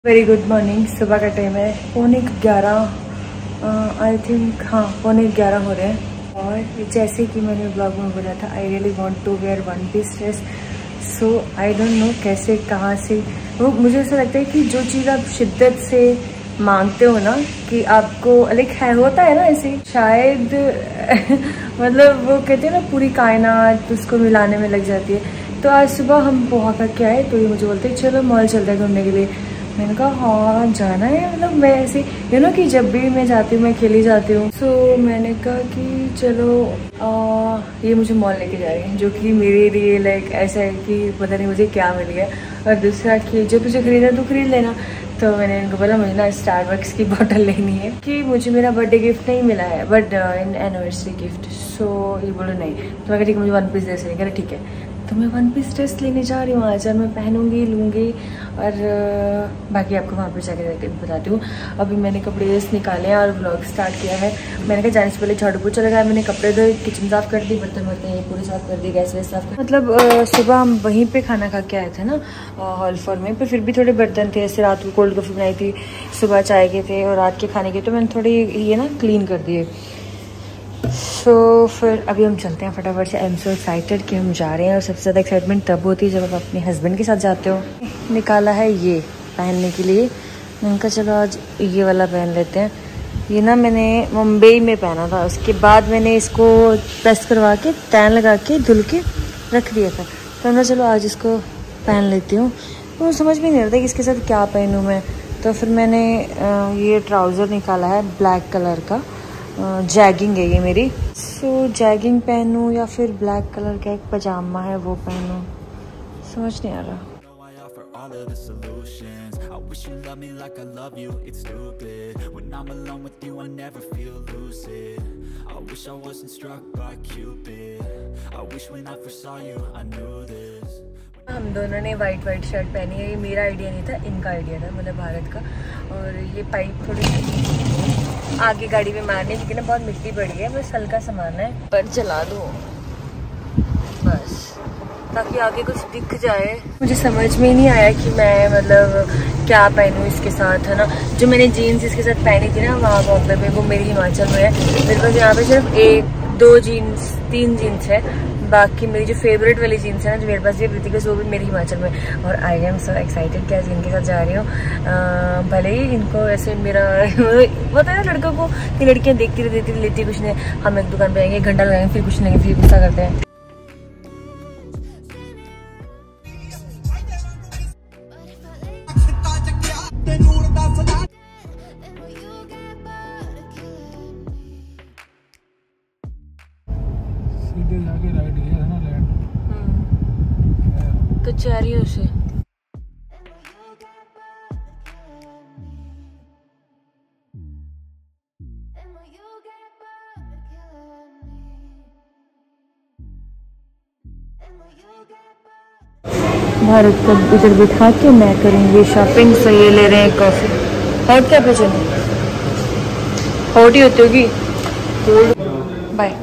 Very good morning. सुबह का time है, 11:15 आई थिंक, हाँ 11:15 हो रहे हैं। और जैसे कि मैंने ब्लॉग में बोला था, I really want to wear one piece dress. So I don't know कैसे कहाँ से वो, मुझे ऐसा लगता है कि जो चीज़ आप शिद्दत से मांगते हो ना, कि आपको लाइक है, होता है ना ऐसे, शायद मतलब वो कहते हैं ना पूरी कायनात उसको मिलाने में लग जाती है। तो आज सुबह हम पोहा करके आए, तो ये मुझे बोलते हैं चलो मॉल चलते हैं घूमने के लिए। मैंने कहा हाँ जाना है, मतलब मैं ऐसे कि जब भी मैं जाती हूँ मैं अकेली जाती हूँ। सो मैंने कहा कि चलो ये मुझे मॉल लेके जा रही है, जो कि मेरे लिए लाइक ऐसा है कि पता नहीं मुझे क्या मिल गया। और दूसरा कि जो तुझे खरीदना तो खरीद लेना। तो मैंने इनको बोला मुझे ना स्टारबक्स की बॉटल लेनी है, कि मुझे मेरा बर्थडे गिफ्ट नहीं मिला है but in anniversary gift. So ये बोलो नहीं, तो मैं कहा ठीक है मुझे वन पीस ड्रेस लेंगे। ठीक है, तो मैं वन पीस ड्रेस लेने जा रही हूँ आज, और मैं पहनूंगी लूँगी, और बाकी आपको वहाँ पे जाके बताती हूँ। अभी मैंने कपड़े जस्ट निकाले हैं और व्लॉग स्टार्ट किया है। मैंने कहा जाने से पहले झाड़ू पोछा लगाया, मैंने कपड़े धोए, किचन साफ़ कर दी, बर्तन वर्तन ये पूरे साफ़ कर दी, गैस वैस साफ़ कर, मतलब सुबह हम वहीं पे खाना खा के आए थे ना हॉल फॉर में, पर फिर भी थोड़े बर्तन थे। ऐसे रात को कोल्ड कॉफ़ी बनाई थी, सुबह चाय के थे और रात के खाने के, तो मैंने थोड़ी ये ना क्लीन कर दिए। सो फिर अभी हम चलते हैं फटाफट से। आई एम सो एक्साइटेड कि हम जा रहे हैं, और सबसे ज़्यादा एक्साइटमेंट तब होती है जब आप अपने हस्बैंड के साथ जाते हो। निकाला है ये पहनने के लिए, मैंने कहा चलो आज ये वाला पहन लेते हैं। ये ना मैंने मुंबई में पहना था, उसके बाद मैंने इसको प्रेस करवा के तैन लगा के धुल के रख दिया था। तो मैं चलो आज इसको पहन लेती हूँ। तो मुझे समझ में नहीं आता कि इसके साथ क्या पहनूँ मैं। तो फिर मैंने ये ट्राउज़र निकाला है ब्लैक कलर का, जैगिंग है ये मेरी। सो जैगिंग पहनूं या फिर ब्लैक कलर का एक पजामा है वो पहनूं, समझ नहीं आ रहा। हम दोनों ने वाइट शर्ट पहनी है। ये मेरा आइडिया नहीं था, इनका आइडिया था, मतलब भारत का। और ये पाइप थोड़ी आगे गाड़ी में मारने, लेकिन ना बहुत मिट्टी पड़ी है, बस हल्का सामान है पर चला दूँ बस, ताकि आगे कुछ दिख जाए। मुझे समझ में नहीं आया कि मैं मतलब क्या पहनूं इसके साथ, है ना। जो मैंने जीन्स इसके साथ पहनी थी ना वहाँ बॉम्बे में, वो मेरी हिमाचल में है। मेरे पास यहाँ पे सिर्फ 3 जीन्स है। बाकी मेरी जो फेवरेट वाली जीन्स है ना, जो मेरे पास ये ऋतिका, वो भी मेरी हिमाचल में। और आई एम सो एक्साइटेड कि आज इनके साथ जा रही हूँ। भले ही इनको ऐसे मेरा पता है ना, लड़कों को कि लड़कियाँ देखती रहती लेती कुछ नहीं। हम एक दुकान पे आएंगे, एक घंटा लगाएंगे, फिर कुछ नहीं, फिर गुस्सा करते हैं। सीधे जाके राइट गया है ना लैंड कचहरियों से। भारत को इधर बिठा के मैं करूँगी शॉपिंग। सो ये ले रहे हैं कॉफ़ी। हॉट क्या पे चलो, हॉट ही होती होगी। बाय।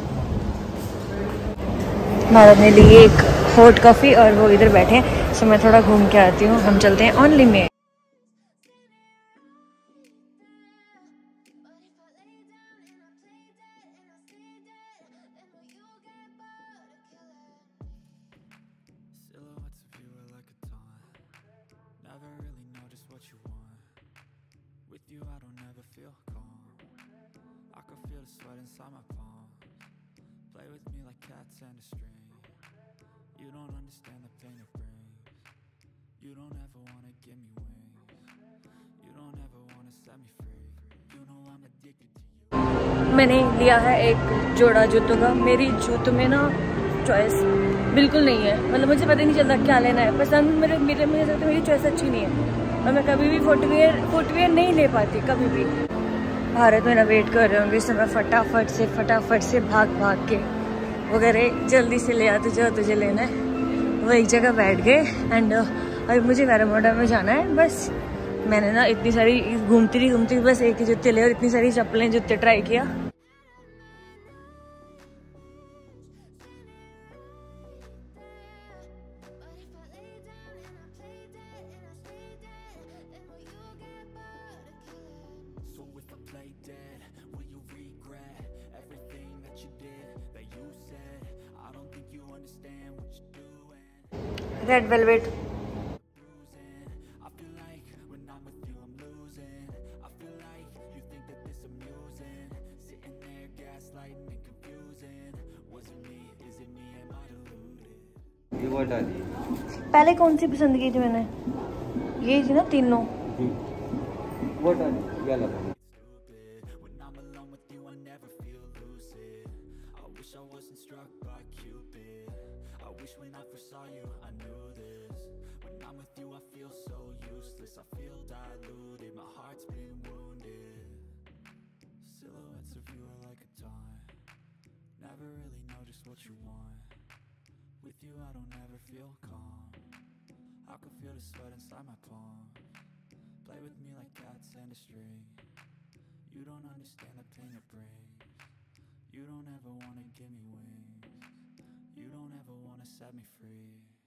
भारत ने ली एक हॉट कॉफ़ी और वो इधर बैठे हैं। सो मैं थोड़ा घूम के आती हूँ, हम चलते हैं ऑनली में। मैंने लिया है एक जोड़ा जूतों का। मेरी जूतों में ना चॉइस बिल्कुल नहीं है, मतलब मुझे पता ही नहीं चलता क्या लेना है। पसंद मुझे लगता है मेरी चॉइस अच्छी नहीं है, और मैं कभी भी फुटवेयर नहीं ले पाती कभी भी। भारत में ना वेट कर रहे होंगे, इसमें फटाफट से भाग के वगैरह जल्दी से ले आते जो तुझे लेना है। वो एक जगह बैठ गए एंड अभी मुझे वेरामोडा में जाना है। बस मैंने ना इतनी सारी घूमती बस एक ही जूते ले और इतनी सारी चप्पलें जूते ट्राई किया। Red velvet. पहले कौन सी पसंद की थी मैंने? यही थी ना तीनों। वो डाली With you I don't ever feel calm. I can feel the sweat inside my palm. Play with me like cats and a string. You don't understand the pain it brings. You don't ever wanna give me wings. You don't ever wanna set me free.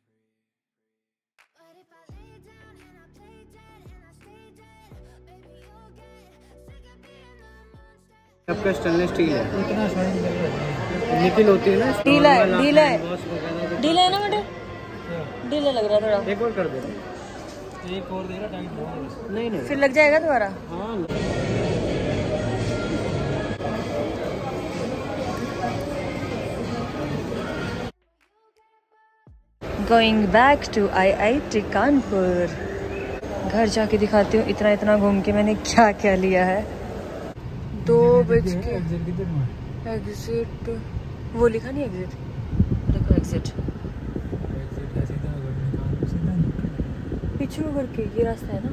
But if I lay down and I play dead and I stay dead, baby you'll get sick of being the monster. आपका stainless steel है, इतना shine निकल होती है ना, ढीला है, ढीला है, ढीला है ना बेटा, ढीला लग रहा है थोड़ा। एक और कर दे, एक और देगा टाइट नहीं नहीं फिर लग जाएगा दोबारा। हाँ going back to IIT Kanpur. घर जाके दिखाती हूँ इतना इतना घूम के मैंने क्या क्या लिया है। 2 बज के एग्जिट, वो लिखा नहीं एग्जिट, देखो एग्जिट पीछे उभर के, ये रास्ता है ना,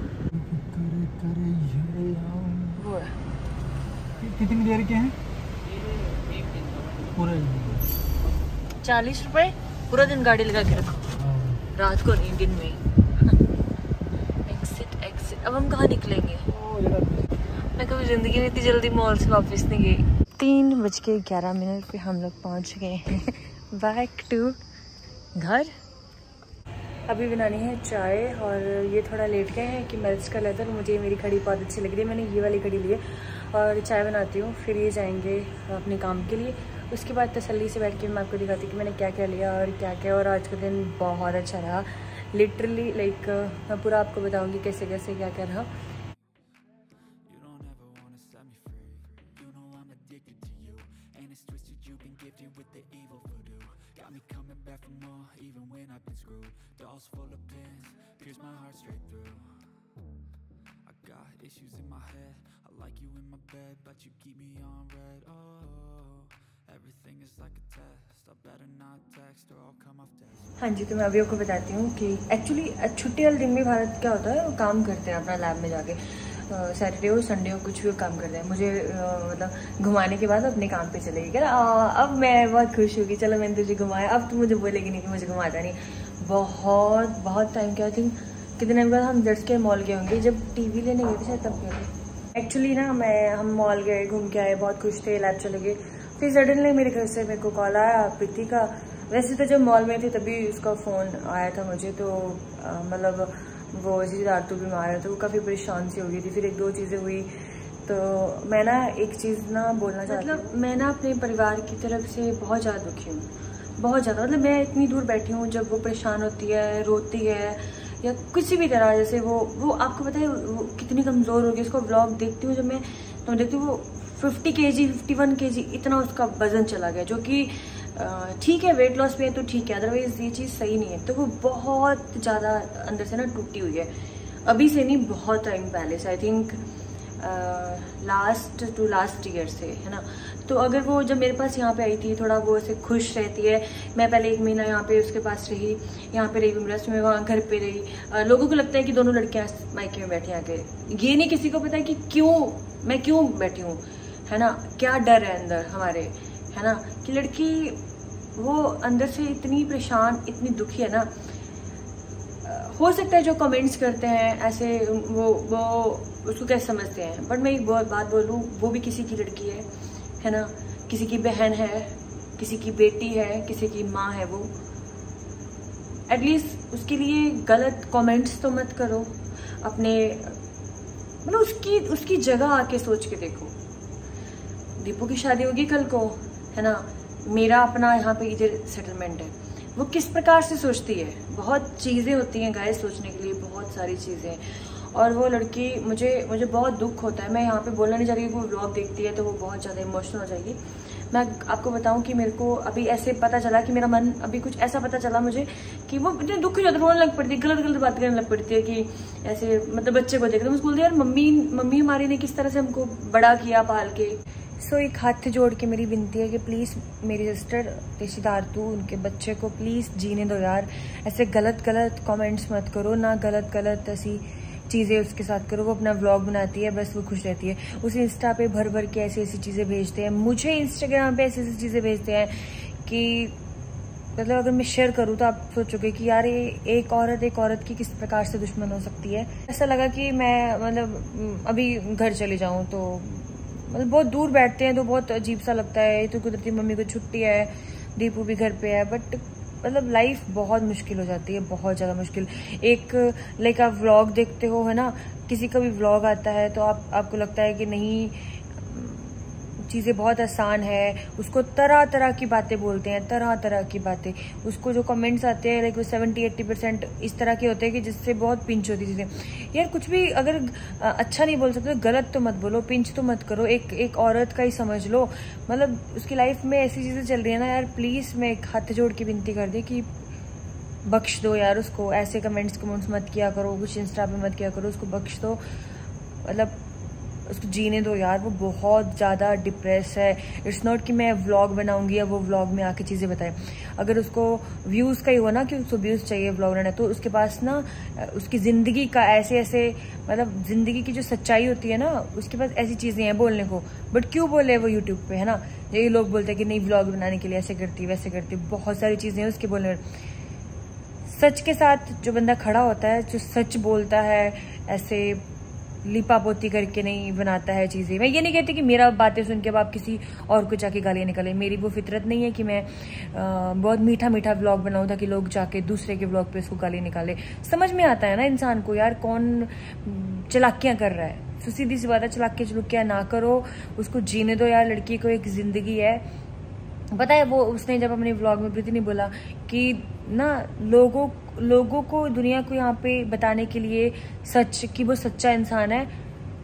वो है। कितनी देर के हैं? पूरा 40 रुपए पूरा दिन गाड़ी लगा के रखो, रात को नहीं दिन में। Exit exit. अब हम कहाँ निकलेंगे? मैं कभी जिंदगी में इतनी जल्दी मॉल से वापस नहीं गई। 3:11 पे हम लोग पहुँच गए हैं बैक टू घर। अभी बनानी है चाय और ये थोड़ा लेट गए हैं कि मेल्ट कर लेते हैं। मुझे मेरी घड़ी बहुत अच्छी लग रही है, मैंने ये वाली घड़ी ली है और चाय बनाती हूँ, फिर ये जाएंगे अपने काम के लिए। उसके बाद तसल्ली से बैठ के मैं आपको दिखाती हूँ कि मैंने क्या क्या लिया और क्या क्या। और आज का दिन बहुत अच्छा रहा, लिटरली लाइक मैं पूरा आपको बताऊँगी कैसे कैसे क्या क्या रहा। हाँ जी, तो मैं अभी आपको बताती हूँ कि एक्चुअली छुट्टी वाले दिन भी भारत क्या होता है, वो काम करते हैं अपना लैब में जाके। सैटरडे हो संडे हो कुछ भी काम करते हैं। मुझे मतलब घुमाने के बाद अपने काम पे चलेगी क्या। अब मैं बहुत खुश हूँ कि चलो मैंने तुझे घुमाया, अब तू मुझे बोलेगी नहीं कि मुझे घुमाता नहीं। बहुत टाइम क्या, आई थिंक कितने दिन बाद हम जस्ट के मॉल गए होंगे, जब टीवी लेने गए थे शायद तब गए थे। एक्चुअली ना हम मॉल गए, घूम के आए, बहुत खुश थे, लैब चले गए। फिर सडनली मेरे घर से मेरे को कॉल आया प्रीति का। वैसे तो जब मॉल में थे तभी उसका फ़ोन आया था मुझे, तो मतलब वो सिद्धार्थ बीमार है तो वो काफ़ी परेशान सी हो गई थी। फिर 1-2 चीज़ें हुई तो मैं ना एक चीज़ ना बोलना चाहती हूँ। मतलब मैं ना अपने परिवार की तरफ से बहुत ज़्यादा दुखी हूँ, बहुत ज़्यादा। मतलब मैं इतनी दूर बैठी हूँ, जब वो परेशान होती है, रोती है या किसी भी तरह, जैसे वो आपको पता है वो कितनी कमज़ोर होगी। उसको ब्लॉग देखती हूँ जब मैं, तो देखती हूँ वो 50 kg 51 kg इतना उसका वजन चला गया, जो कि ठीक है वेट लॉस पे है तो ठीक है, अदरवाइज ये चीज़ सही नहीं है। तो वो बहुत ज़्यादा अंदर से ना टूटी हुई है, अभी से नहीं बहुत टाइम पहले से, आई थिंक लास्ट ईयर से, है ना। तो अगर वो जब मेरे पास यहाँ पे आई थी थोड़ा वो ऐसे खुश रहती है। मैं पहले 1 महीना यहाँ पे उसके पास रही, यहाँ पे रही रेस्ट में, वहाँ घर पे रही। लोगों को लगता है कि दोनों लड़कियाँ मायके में बैठी आके, ये नहीं किसी को पता है कि मैं क्यों बैठी हूँ, है ना। क्या डर है अंदर हमारे, है ना, कि लड़की वो अंदर से इतनी परेशान, इतनी दुखी है ना। हो सकता है जो कमेंट्स करते हैं ऐसे वो उसको कैसे समझते हैं, बट मैं एक बात बोलूँ, वो भी किसी की लड़की है ना, किसी की बहन है, किसी की बेटी है, किसी की माँ है। वो एटलीस्ट उसके लिए गलत कमेंट्स तो मत करो। अपने मतलब उसकी जगह आके सोच के देखो। दीपू की शादी होगी कल को, है ना, मेरा अपना यहाँ पे इधर सेटलमेंट है, वो किस प्रकार से सोचती है। बहुत चीज़ें होती हैं गाइस सोचने के लिए, बहुत सारी चीज़ें। और वो लड़की मुझे बहुत दुख होता है। मैं यहाँ पे बोलना नहीं चाह रही कि वो व्लॉग देखती है तो वो बहुत ज़्यादा इमोशनल हो जाएगी। मैं आपको बताऊं कि मेरे को अभी ऐसे पता चला कि मेरा मन अभी कुछ ऐसा पता चला मुझे कि वो इतने दुख हो जाता है, रोने लग पड़ती है, गलत बात करने लग पड़ती है कि ऐसे मतलब बच्चे को देखते मुझे बोलते हैं यार मम्मी हमारी ने किस तरह से हमको बड़ा किया पाल के। सो एक हाथ जोड़ के मेरी विनती है कि प्लीज़ मेरी सिस्टर सिद्धार्थु उनके बच्चे को प्लीज़ जीने दो यार। ऐसे गलत कमेंट्स मत करो ना, गलत ऐसी चीज़ें उसके साथ करो। वो अपना व्लॉग बनाती है, बस वो खुश रहती है। उसे इंस्टा पे भर के ऐसी चीज़ें भेजते हैं, मुझे इंस्टाग्राम पे ऐसी चीज़ें भेजते हैं कि मतलब अगर मैं शेयर करूँ तो आप सोचोगे कि यार ये एक औरत की किस प्रकार से दुश्मन हो सकती है। ऐसा लगा कि मैं मतलब अभी घर चले जाऊँ तो मतलब बहुत दूर बैठते हैं तो बहुत अजीब सा लगता है। तो कुदरती मम्मी को छुट्टी है, दीपू भी घर पे है, बट मतलब लाइफ बहुत मुश्किल हो जाती है, बहुत ज़्यादा मुश्किल। एक लाइक आप व्लॉग देखते हो है ना, किसी का भी व्लॉग आता है तो आपको लगता है कि नहीं चीज़ें बहुत आसान है, उसको तरह की बातें बोलते हैं, तरह की बातें। उसको जो कमेंट्स आते हैं लाइक वो 70-80% इस तरह के होते हैं कि जिससे बहुत पिंच होती है चीज़ें। यार कुछ भी अगर अच्छा नहीं बोल सकते तो गलत तो मत बोलो, पिंच तो मत करो। एक औरत का ही समझ लो, मतलब उसकी लाइफ में ऐसी चीज़ें चल रही है ना यार, प्लीज़ मैं एक हाथ जोड़ के विनती कर दी कि बख्श दो यार उसको। ऐसे कमेंट्स मत किया करो, कुछ इंस्टा पे मत किया करो, उसको बख्श दो, मतलब उसको जीने दो यार। वो बहुत ज़्यादा डिप्रेस है। इट्स नॉट कि मैं व्लॉग बनाऊंगी या वो व्लॉग में आके चीज़ें बताए। अगर उसको व्यूज़ का ही हो ना कि उसको व्यूज़ चाहिए व्लॉग बनाने, तो उसके पास ना उसकी ज़िंदगी का ऐसे मतलब ज़िंदगी की जो सच्चाई होती है ना, उसके पास ऐसी चीज़ें हैं बोलने को। बट क्यों बोले वो यूट्यूब पे, है ना। यही लोग बोलते हैं कि नहीं व्लॉग बनाने के लिए ऐसे करती वैसे करती, बहुत सारी चीज़ें हैं उसके बोलने में। सच के साथ जो बंदा खड़ा होता है, जो सच बोलता है, ऐसे लिपापोती करके नहीं बनाता है चीज़ें। मैं ये नहीं कहती कि मेरा बातें सुन के अब आप किसी और को जाके गालियाँ निकालें। मेरी वो फितरत नहीं है कि मैं बहुत मीठा व्लॉग बनाऊँ ताकि लोग जाके दूसरे के व्लॉग पे उसको गालियाँ निकालें। समझ में आता है ना इंसान को यार कौन चालाकियाँ कर रहा है। तो सीधी सी बात है, चालाकियाँ ना करो, उसको जीने दो यार। लड़की को एक ज़िंदगी है। पता है वो उसने जब अपने व्लॉग में प्रीति ने बोला कि ना लोगों को दुनिया को यहाँ पे बताने के लिए सच कि वो सच्चा इंसान है।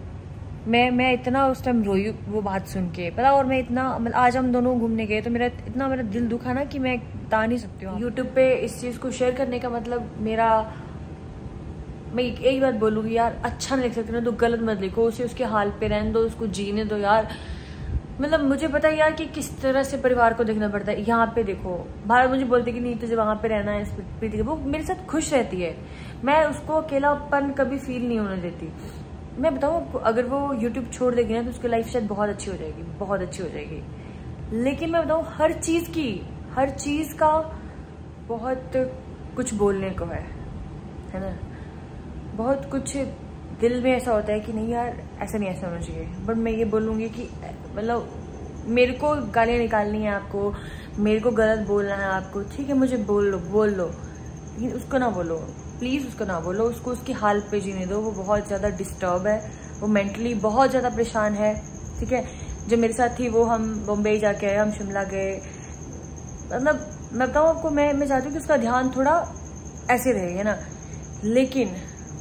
मैं इतना उस टाइम रोई वो बात सुन के, पता। और मैं इतना मतलब आज हम दोनों घूमने गए तो मेरा दिल दुखा ना कि मैं बता नहीं सकती हूँ। यूट्यूब पे इस चीज़ को शेयर करने का मतलब मैं एक बात बोलूँगी यार, अच्छा नहीं लिख सकती ना तो गलत मत लिखो। उसे उसके हाल पे रहने दो, उसको जीने दो यार। मतलब मुझे पता है यार कि किस तरह से परिवार को देखना पड़ता है। यहाँ पे देखो भारत मुझे बोलती कि नहीं तुझे वहाँ पे रहना है, प्रीति वो मेरे साथ खुश रहती है। मैं उसको अकेलापन कभी फील नहीं होने देती। मैं बताऊँ अगर वो यूट्यूब छोड़ देगी ना तो उसकी लाइफ शायद बहुत अच्छी हो जाएगी, बहुत अच्छी हो जाएगी। लेकिन मैं बताऊँ हर चीज़ का बहुत कुछ बोलने को है ना। बहुत कुछ दिल में ऐसा होता है कि नहीं यार ऐसा नहीं, ऐसा होना चाहिए। बट मैं ये बोलूँगी कि मतलब मेरे को गालियाँ निकालनी है आपको, मेरे को गलत बोलना है आपको, ठीक है मुझे बोल लो, लेकिन उसको ना बोलो, प्लीज़ उसको ना बोलो। उसको उसके हाल पे जीने दो। वो बहुत ज़्यादा डिस्टर्ब है, वो मेंटली बहुत ज़्यादा परेशान है, ठीक है। जो मेरे साथ थी वो हम बॉम्बे जाके आए, हम शिमला गए। मतलब मैं बताऊँ आपको, मैं चाहती हूँ कि उसका ध्यान थोड़ा ऐसे रहे, है ना। लेकिन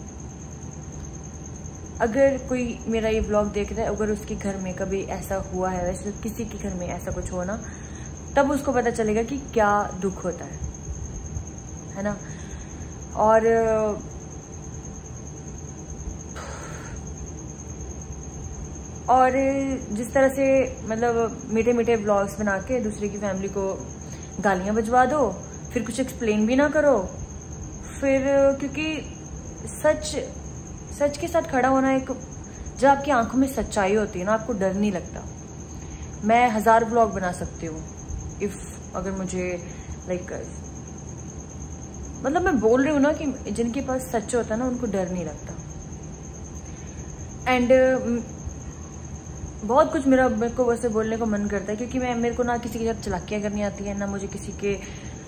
अगर कोई मेरा ये ब्लॉग देख रहा है, अगर उसके घर में कभी ऐसा हुआ है, वैसे किसी के घर में ऐसा कुछ हो ना, तब उसको पता चलेगा कि क्या दुख होता है ना। और जिस तरह से मतलब मीठे ब्लॉग्स बना के दूसरे की फैमिली को गालियां बजवा दो, फिर कुछ एक्सप्लेन भी ना करो, फिर क्योंकि सच के साथ खड़ा होना एक, जब आपकी आंखों में सच्चाई होती है ना, आपको डर नहीं लगता। मैं 1000 व्लॉग बना सकती हूँ अगर मुझे लाइक मतलब मैं बोल रही हूँ ना कि जिनके पास सच होता है ना उनको डर नहीं लगता। एंड बहुत कुछ मेरे को वैसे बोलने को मन करता है, क्योंकि मेरे को ना किसी के साथ चालाकियाँ करनी आती है, ना मुझे किसी के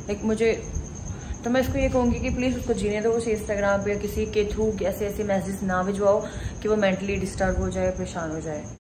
तो मैं इसको ये कहूँगी कि प्लीज़ उसको जीने दो। उसे इंस्टाग्राम पे या किसी के थ्रू ऐसे मैसेज ना भिजवाओ कि वो मेंटली डिस्टर्ब हो जाए, परेशान हो जाए।